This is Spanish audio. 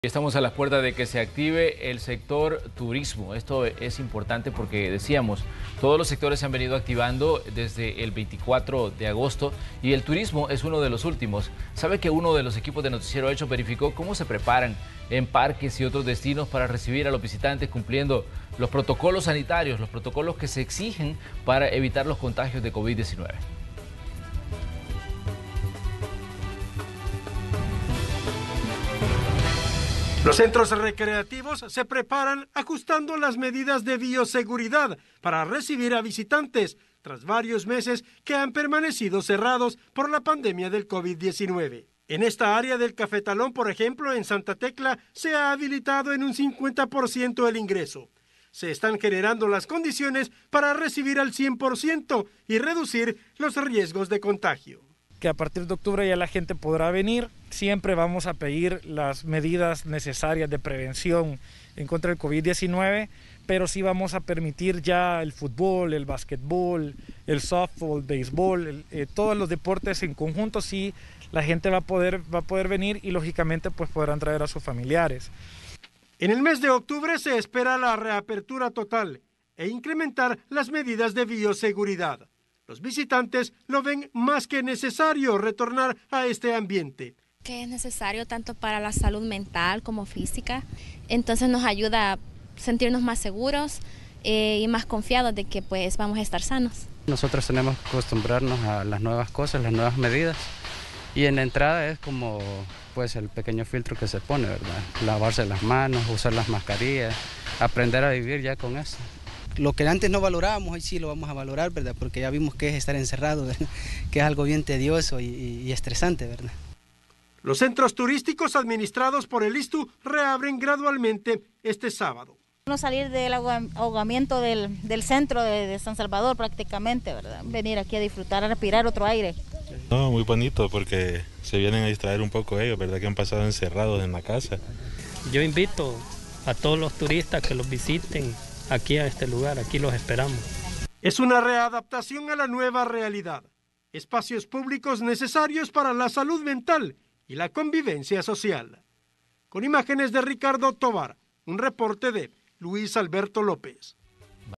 Estamos a las puertas de que se active el sector turismo. Esto es importante porque decíamos, todos los sectores se han venido activando desde el 24 de agosto y el turismo es uno de los últimos. ¿Sabe que uno de los equipos de Noticiero Hecho verificó cómo se preparan en parques y otros destinos para recibir a los visitantes cumpliendo los protocolos sanitarios, los protocolos que se exigen para evitar los contagios de COVID-19? Los centros recreativos se preparan ajustando las medidas de bioseguridad para recibir a visitantes tras varios meses que han permanecido cerrados por la pandemia del COVID-19. En esta área del Cafetalón, por ejemplo, en Santa Tecla, se ha habilitado en un 50% el ingreso. Se están generando las condiciones para recibir al 100% y reducir los riesgos de contagio. Que a partir de octubre ya la gente podrá venir. Siempre vamos a pedir las medidas necesarias de prevención en contra del COVID-19, pero sí vamos a permitir ya el fútbol, el básquetbol, el softball, el béisbol, todos los deportes en conjunto. Sí, la gente va a poder venir y lógicamente pues podrán traer a sus familiares. En el mes de octubre se espera la reapertura total e incrementar las medidas de bioseguridad. Los visitantes lo ven más que necesario retornar a este ambiente. Que es necesario tanto para la salud mental como física, entonces nos ayuda a sentirnos más seguros y más confiados de que pues vamos a estar sanos. Nosotros tenemos que acostumbrarnos a las nuevas cosas, las nuevas medidas, y en la entrada es como pues el pequeño filtro que se pone, ¿verdad? Lavarse las manos, usar las mascarillas, aprender a vivir ya con eso. Lo que antes no valorábamos, hoy sí lo vamos a valorar, ¿verdad? Porque ya vimos que es estar encerrado, ¿verdad? Que es algo bien tedioso y estresante, ¿verdad? Los centros turísticos administrados por el ISTU reabren gradualmente este sábado. No salir del ahogamiento del centro de San Salvador prácticamente, ¿verdad? Venir aquí a disfrutar, a respirar otro aire. No, muy bonito porque se vienen a distraer un poco ellos, ¿verdad? Que han pasado encerrados en la casa. Yo invito a todos los turistas que los visiten aquí a este lugar, aquí los esperamos. Es una readaptación a la nueva realidad. Espacios públicos necesarios para la salud mental y la convivencia social. Con imágenes de Ricardo Tovar, un reporte de Luis Alberto López.